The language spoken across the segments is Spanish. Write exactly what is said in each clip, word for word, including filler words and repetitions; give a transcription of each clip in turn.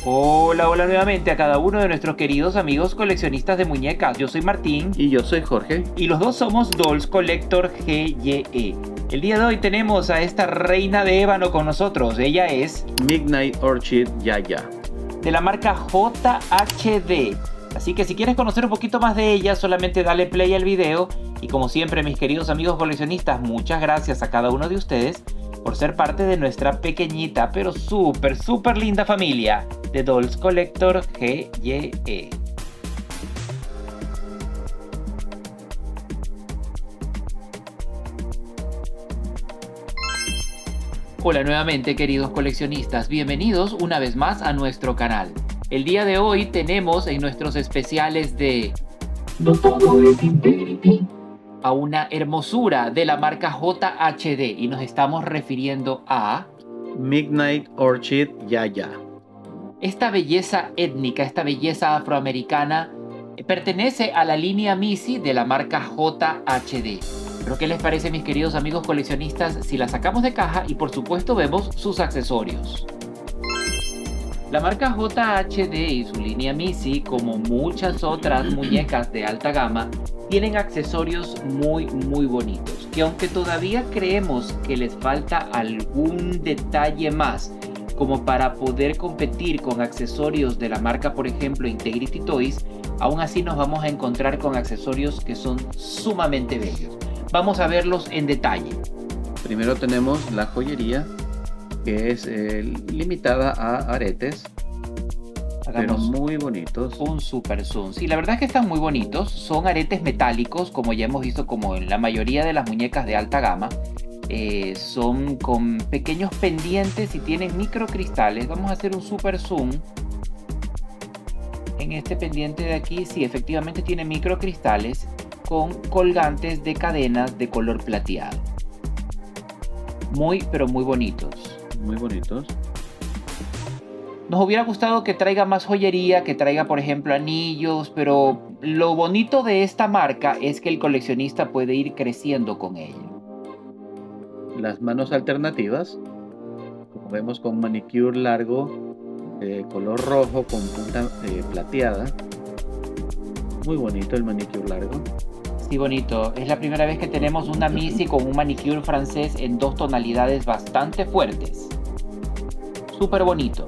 Hola, hola nuevamente a cada uno de nuestros queridos amigos coleccionistas de muñecas. Yo soy Martín. Y yo soy Jorge. Y los dos somos Dolls Collector G Y E. El día de hoy tenemos a esta reina de ébano con nosotros. Ella es Midnight Orchid Yaya, de la marca J H D. Así que si quieres conocer un poquito más de ella, solamente dale play al video. Y como siempre, mis queridos amigos coleccionistas, muchas gracias a cada uno de ustedes por ser parte de nuestra pequeñita pero súper súper linda familia de Dolls Collector G Y E. Hola nuevamente, queridos coleccionistas, bienvenidos una vez más a nuestro canal. El día de hoy tenemos en nuestros especiales de No todo es Integrity a una hermosura de la marca J H D y nos estamos refiriendo a Midnight Orchid Yaya. esta belleza étnica, esta belleza afroamericana eh, pertenece a la línea Missy de la marca J H D. Pero ¿qué les parece, mis queridos amigos coleccionistas, si la sacamos de caja y por supuesto vemos sus accesorios? La marca J H D y su línea Missy, como muchas otras muñecas de alta gama, tienen accesorios muy muy bonitos, que aunque todavía creemos que les falta algún detalle más, como para poder competir con accesorios de la marca, por ejemplo, Integrity Toys, aún así nos vamos a encontrar con accesorios que son sumamente bellos. Vamos a verlos en detalle. Primero tenemos la joyería, que es eh, limitada a aretes, pero Hagamos muy bonitos. un super zoom. Sí, la verdad es que están muy bonitos. Son aretes metálicos, como ya hemos visto como en la mayoría de las muñecas de alta gama. Eh, son con pequeños pendientes y tienen microcristales. Vamos a hacer un super zoom. En este pendiente de aquí, sí, efectivamente tiene microcristales con colgantes de cadenas de color plateado. Muy, pero muy bonitos. Muy bonitos. Nos hubiera gustado que traiga más joyería, que traiga por ejemplo anillos, pero lo bonito de esta marca es que el coleccionista puede ir creciendo con ella. Las manos alternativas, como vemos, con manicure largo, de color rojo con punta eh, plateada. Muy bonito el manicure largo. Sí, bonito. Es la primera vez que tenemos una Missy con un manicure francés en dos tonalidades bastante fuertes. Súper bonito.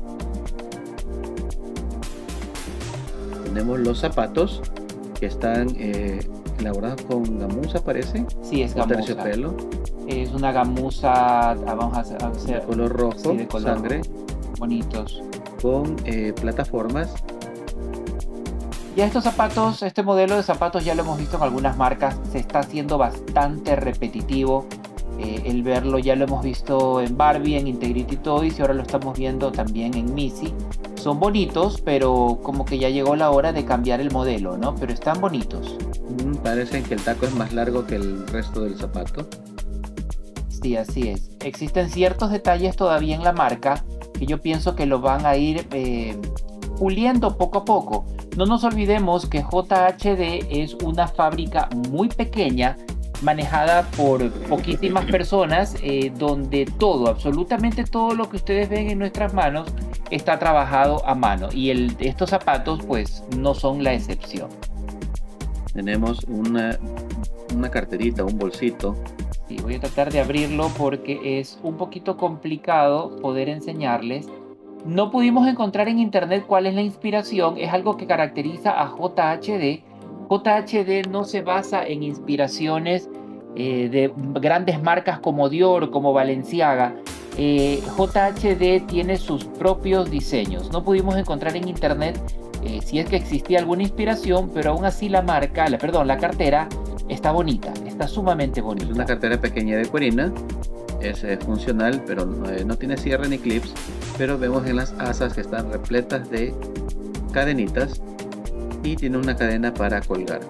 Tenemos los zapatos, que están eh, elaborados con gamuza, parece. Sí, es o gamuza. terciopelo, Es una gamuza, ah, vamos a hacer, a de hacer- color rojo, sí, de color sangre, bonitos. con eh, plataformas. Ya estos zapatos, este modelo de zapatos ya lo hemos visto en algunas marcas, se está haciendo bastante repetitivo. Eh, el verlo ya lo hemos visto en Barbie, en Integrity Toys y ahora lo estamos viendo también en Missy. Son bonitos, pero como que ya llegó la hora de cambiar el modelo, ¿no? Pero están bonitos. Mm, Parecen que el taco es más largo que el resto del zapato. Sí, así es. Existen ciertos detalles todavía en la marca que yo pienso que lo van a ir eh, puliendo poco a poco. No nos olvidemos que J H D es una fábrica muy pequeña, manejada por poquísimas personas, eh, donde todo, absolutamente todo lo que ustedes ven en nuestras manos está trabajado a mano. Y el, estos zapatos pues no son la excepción. Tenemos una, una carterita, un bolsito. Sí, voy a tratar de abrirlo porque es un poquito complicado poder enseñarles. No pudimos encontrar en internet cuál es la inspiración, es algo que caracteriza a J H D. J H D no se basa en inspiraciones eh, de grandes marcas como Dior, como Balenciaga. Eh, J H D tiene sus propios diseños. No pudimos encontrar en internet eh, si es que existía alguna inspiración, pero aún así la marca, la, perdón, la cartera está bonita, está sumamente bonita. Es una cartera pequeña de cuerina. Es eh, funcional, pero no, eh, no tiene cierre ni clips. Pero vemos en las asas que están repletas de cadenitas. Y tiene una cadena para colgar.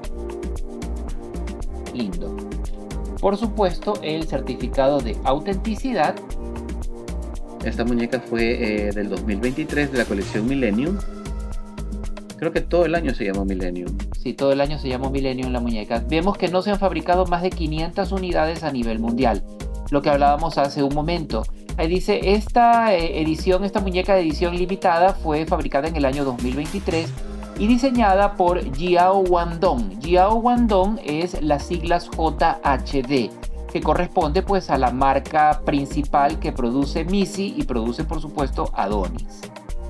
Lindo. Por supuesto, el certificado de autenticidad. Esta muñeca fue eh, del dos mil veintitrés de la colección Millennium. Creo que todo el año se llamó Millennium. Sí, todo el año se llamó Millennium la muñeca. Vemos que no se han fabricado más de quinientas unidades a nivel mundial. lo que hablábamos hace un momento. Ahí dice, esta eh, edición, esta muñeca de edición limitada fue fabricada en el año dos mil veintitrés y diseñada por Jiao Guangdong. Jiao Guangdong es las siglas J H D, que corresponde pues a la marca principal que produce Missy y produce por supuesto Adonis.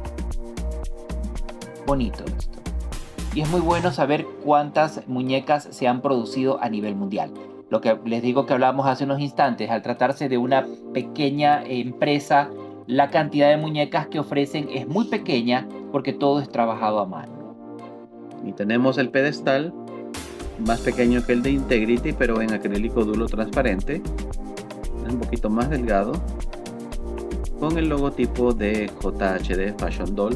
Bonito esto. Y es muy bueno saber cuántas muñecas se han producido a nivel mundial. Lo que les digo que hablábamos hace unos instantes, al tratarse de una pequeña empresa, la cantidad de muñecas que ofrecen es muy pequeña porque todo es trabajado a mano. Y tenemos el pedestal, más pequeño que el de Integrity, pero en acrílico duro transparente. Es un poquito más delgado, con el logotipo de J H D Fashion Doll.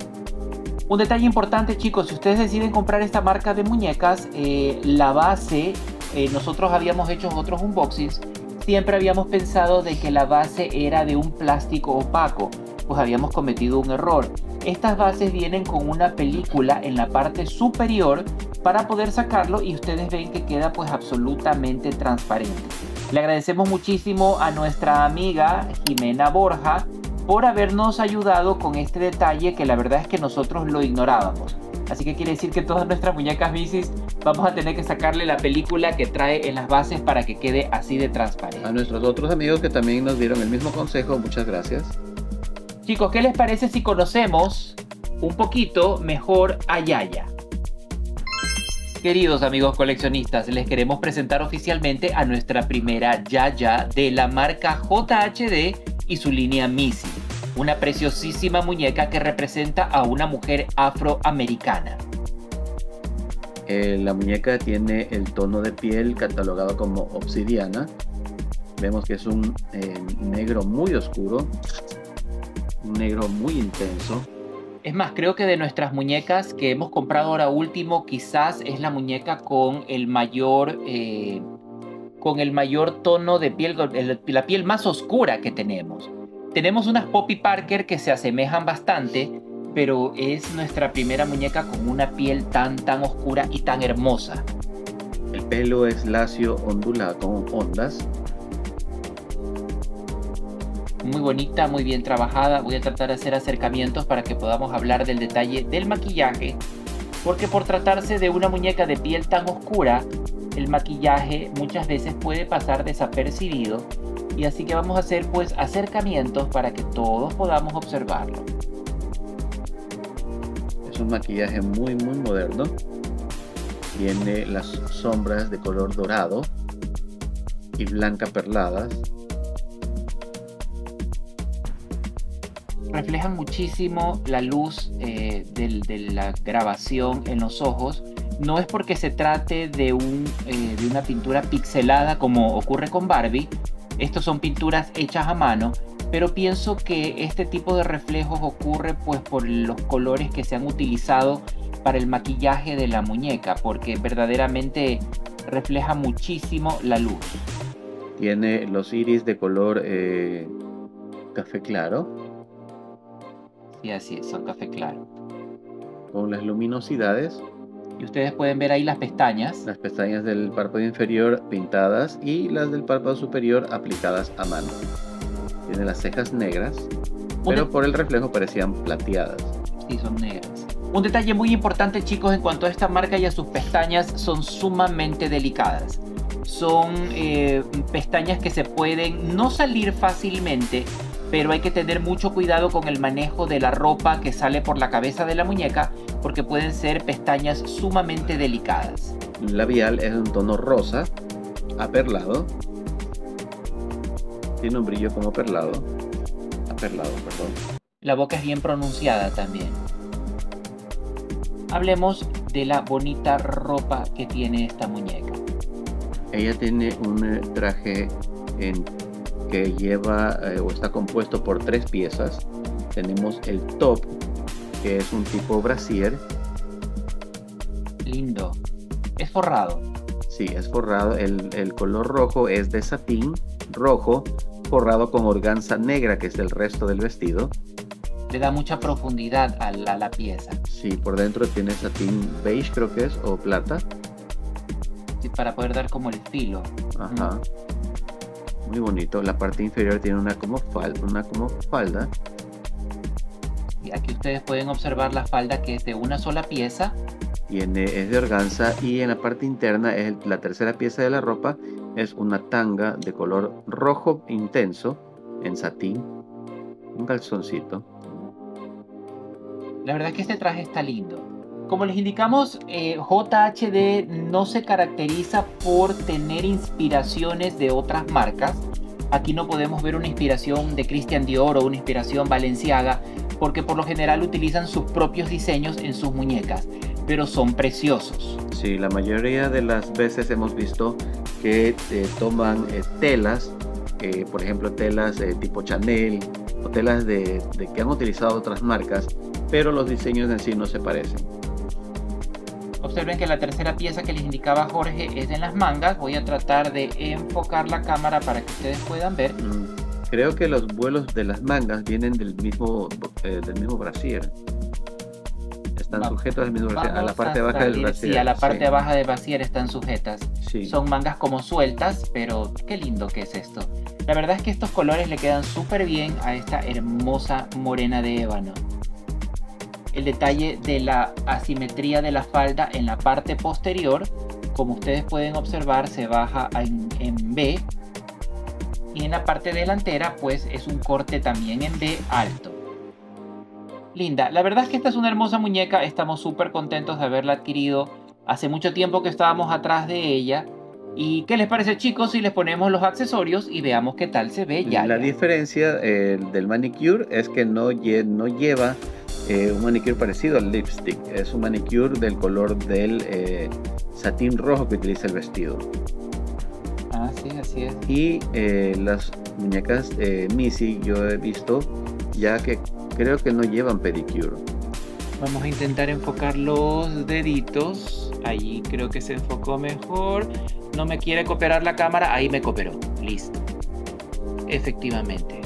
Un detalle importante, chicos, si ustedes deciden comprar esta marca de muñecas, eh, la base, eh, nosotros habíamos hecho otros unboxings, siempre habíamos pensado de que la base era de un plástico opaco, pues habíamos cometido un error. Estas bases vienen con una película en la parte superior para poder sacarlo y ustedes ven que queda pues absolutamente transparente. Le agradecemos muchísimo a nuestra amiga Jimena Borja por habernos ayudado con este detalle que la verdad es que nosotros lo ignorábamos. Así que quiere decir que todas nuestras muñecas Missy vamos a tener que sacarle la película que trae en las bases para que quede así de transparente. A nuestros otros amigos que también nos dieron el mismo consejo, muchas gracias. Chicos, ¿qué les parece si conocemos un poquito mejor a Yaya? Queridos amigos coleccionistas, les queremos presentar oficialmente a nuestra primera Yaya de la marca J H D y su línea Missy, una preciosísima muñeca que representa a una mujer afroamericana. Eh, la muñeca tiene el tono de piel catalogado como obsidiana. Vemos que es un eh, negro muy oscuro, un negro muy intenso. Es más, creo que de nuestras muñecas que hemos comprado ahora último, quizás es la muñeca con el mayor... Eh, con el mayor tono de piel, la piel más oscura que tenemos. Tenemos unas Poppy Parker que se asemejan bastante, pero es nuestra primera muñeca con una piel tan tan oscura y tan hermosa. El pelo es lacio, ondulado, con ondas. Muy bonita, muy bien trabajada. Voy a tratar de hacer acercamientos para que podamos hablar del detalle del maquillaje, porque por tratarse de una muñeca de piel tan oscura, el maquillaje muchas veces puede pasar desapercibido, y así que vamos a hacer pues acercamientos para que todos podamos observarlo. Es un maquillaje muy muy moderno. Tiene las sombras de color dorado y blanca perladas. Reflejan muchísimo la luz eh, del, de la grabación en los ojos. No es porque se trate de, un, eh, de una pintura pixelada como ocurre con Barbie. Estos son pinturas hechas a mano, pero pienso que este tipo de reflejos ocurre pues por los colores que se han utilizado para el maquillaje de la muñeca, porque verdaderamente refleja muchísimo la luz. Tiene los iris de color eh, café claro. Sí, así es, son café claro. Con las luminosidades. Y ustedes pueden ver ahí las pestañas. Las pestañas del párpado inferior pintadas y las del párpado superior aplicadas a mano. Tiene las cejas negras, pero por el reflejo parecían plateadas. Sí, son negras. Un detalle muy importante, chicos, en cuanto a esta marca y a sus pestañas, son sumamente delicadas. Son eh, pestañas que se pueden no salir fácilmente, pero hay que tener mucho cuidado con el manejo de la ropa que sale por la cabeza de la muñeca, porque pueden ser pestañas sumamente delicadas. El labial es un tono rosa, aperlado. Tiene un brillo como perlado. Aperlado, perdón. La boca es bien pronunciada también. Hablemos de la bonita ropa que tiene esta muñeca. Ella tiene un traje en que lleva eh, o está compuesto por tres piezas. Tenemos el top, que es un tipo brasier. Lindo. Es forrado. Sí, es forrado. El, el color rojo es de satín rojo, forrado con organza negra, que es el resto del vestido. Le da mucha profundidad a la, a la pieza. Sí, por dentro tiene satín beige, creo que es, o plata. Sí, para poder dar como el filo. Ajá. Muy bonito. La parte inferior tiene una como falda, una como falda. Y aquí ustedes pueden observar la falda, que es de una sola pieza. Tiene, es de organza, y en la parte interna es el- la tercera pieza de la ropa. Es una tanga de color rojo intenso en satín, un calzoncito. La verdad es que este traje está lindo. Como les indicamos, eh, J H D no se caracteriza por tener inspiraciones de otras marcas. Aquí no podemos ver una inspiración de Christian Dior o una inspiración Balenciaga, porque por lo general utilizan sus propios diseños en sus muñecas, pero son preciosos. Sí, la mayoría de las veces hemos visto que eh, toman eh, telas, eh, por ejemplo telas eh, tipo Chanel o telas de, de que han utilizado otras marcas, pero los diseños en sí no se parecen. Observen que la tercera pieza que les indicaba Jorge es en las mangas. Voy a tratar de enfocar la cámara para que ustedes puedan ver. Mm, creo que los vuelos de las mangas vienen del mismo, eh, del mismo brasier. Están Vamos- sujetos al mismo brasier, a la vamos parte a baja del salir- brasier. Sí, a la parte sí, baja del brasier están sujetas. sí. Son mangas como sueltas, pero qué lindo que es esto. La verdad es que estos colores le quedan súper bien a esta hermosa morena de ébano. El detalle de la asimetría de la falda en la parte posterior, como ustedes pueden observar, se baja en, en B. Y en la parte delantera, pues es un corte también en B alto. Linda, la verdad es que esta es una hermosa muñeca. Estamos súper contentos de haberla adquirido. Hace mucho tiempo que estábamos atrás de ella. ¿Y qué les parece, chicos, si les ponemos los accesorios y veamos qué tal se ve ya? La diferencia eh, del manicure es que no, lle- no lleva eh, un manicure parecido al lipstick. Es un manicure del color del eh, satín rojo que utiliza el vestido. Ah, sí, así es. Y eh, las muñecas eh, Missy yo he visto ya que creo que no llevan pedicure. Vamos a intentar enfocar los deditos. Ahí creo que se enfocó mejor. No me quiere cooperar la cámara. Ahí me cooperó. Listo. Efectivamente.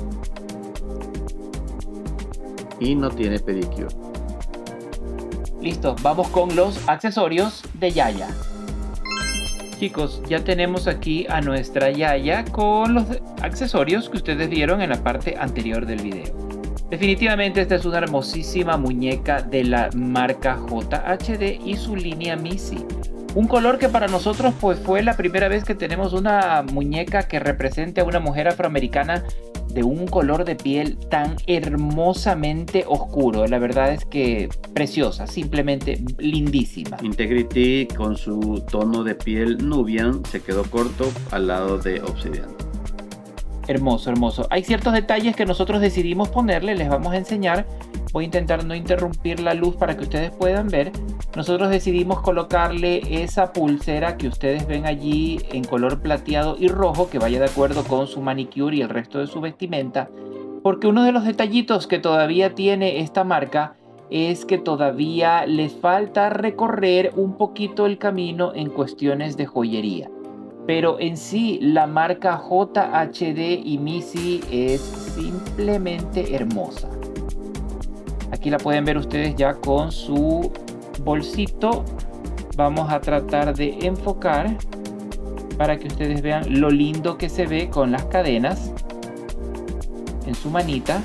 Y no tiene pedicure. Listo. Vamos con los accesorios de Yaya. Chicos, ya tenemos aquí a nuestra Yaya con los accesorios que ustedes vieron en la parte anterior del video. Definitivamente esta es una hermosísima muñeca de la marca J H D y su línea Missy. Un color que para nosotros pues fue la primera vez que tenemos una muñeca que represente a una mujer afroamericana de un color de piel tan hermosamente oscuro. La verdad es que preciosa, simplemente lindísima. Integrity con su tono de piel Nubian se quedó corto al lado de Obsidian. Hermoso, hermoso. Hay ciertos detalles que nosotros decidimos ponerle, les vamos a enseñar. Voy a intentar no interrumpir la luz para que ustedes puedan ver. Nosotros decidimos colocarle esa pulsera que ustedes ven allí en color plateado y rojo, que vaya de acuerdo con su manicure y el resto de su vestimenta, porque uno de los detallitos que todavía tiene esta marca es que todavía les falta recorrer un poquito el camino en cuestiones de joyería. Pero en sí, la marca J H D y Missy es simplemente hermosa. Aquí la pueden ver ustedes ya con su bolsito. Vamos a tratar de enfocar para que ustedes vean lo lindo que se ve con las cadenas en su manita.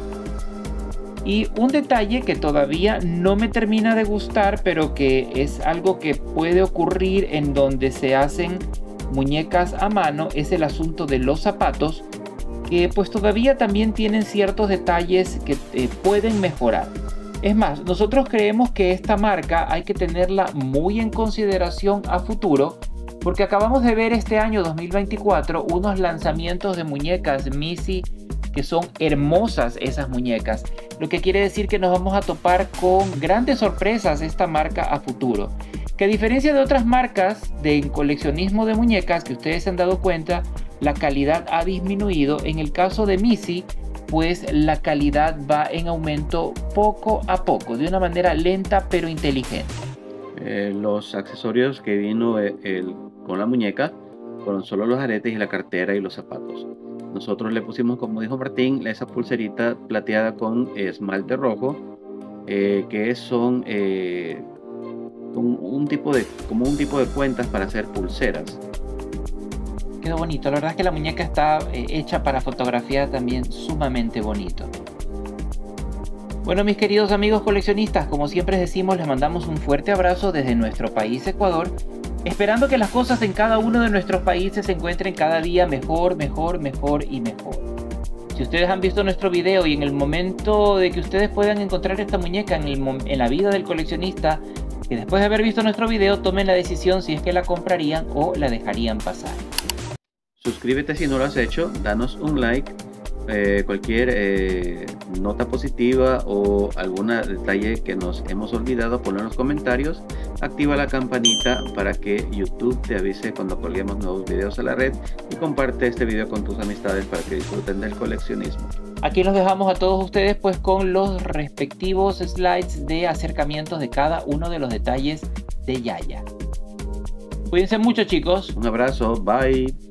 Y un detalle que todavía no me termina de gustar, pero que es algo que puede ocurrir en donde se hacen muñecas a mano, es el asunto de los zapatos, que pues todavía también tienen ciertos detalles que eh, pueden mejorar. Es más, nosotros creemos que esta marca hay que tenerla muy en consideración a futuro, porque acabamos de ver este año dos mil veinticuatro unos lanzamientos de muñecas Missy que son hermosas esas muñecas, lo que quiere decir que nos vamos a topar con grandes sorpresas esta marca a futuro. Que a diferencia de otras marcas de coleccionismo de muñecas que ustedes se han dado cuenta, la calidad ha disminuido. En el caso de Missy, pues la calidad va en aumento poco a poco, de una manera lenta pero inteligente. Eh, los accesorios que vino eh, el, con la muñeca fueron solo los aretes y la cartera y los zapatos. Nosotros le pusimos, como dijo Martín, esa pulserita plateada con esmalte rojo, eh, que son eh, un, un tipo de, como un tipo de cuentas para hacer pulseras. Quedó bonito. La verdad es que la muñeca está eh, hecha para fotografía también sumamente bonito. Bueno, mis queridos amigos coleccionistas, como siempre decimos, les mandamos un fuerte abrazo desde nuestro país, Ecuador, esperando que las cosas en cada uno de nuestros países se encuentren cada día mejor, mejor, mejor y mejor. Si ustedes han visto nuestro video y en el momento de que ustedes puedan encontrar esta muñeca en, el, en la vida del coleccionista, que después de haber visto nuestro video tomen la decisión si es que la comprarían o la dejarían pasar. Suscríbete si no lo has hecho, danos un like, eh, cualquier eh, nota positiva o algún detalle que nos hemos olvidado, ponlo en los comentarios, activa la campanita para que YouTube te avise cuando colguemos nuevos videos a la red y comparte este video con tus amistades para que disfruten del coleccionismo. Aquí los dejamos a todos ustedes pues con los respectivos slides de acercamientos de cada uno de los detalles de Yaya. Cuídense mucho, chicos. Un abrazo, bye.